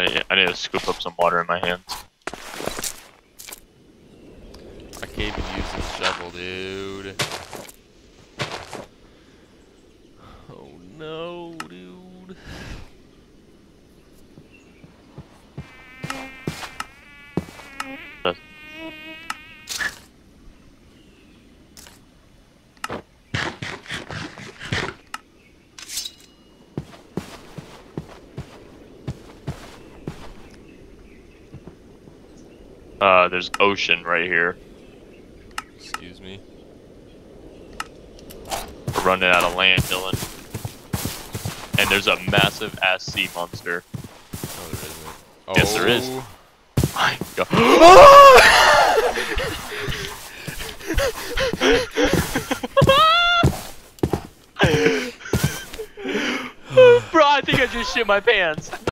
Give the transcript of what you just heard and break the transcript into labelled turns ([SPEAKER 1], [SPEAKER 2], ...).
[SPEAKER 1] I need to scoop up some water in my hands.
[SPEAKER 2] I can't even use this shovel, dude. Oh no, dude.
[SPEAKER 1] There's ocean right here.
[SPEAKER 2] Excuse me.
[SPEAKER 1] We're running out of land, Dylan. And there's a massive ass sea monster.
[SPEAKER 2] Oh, there isn't. Oh.
[SPEAKER 1] Yes, there is. My God. Bro, I think I just shit my pants.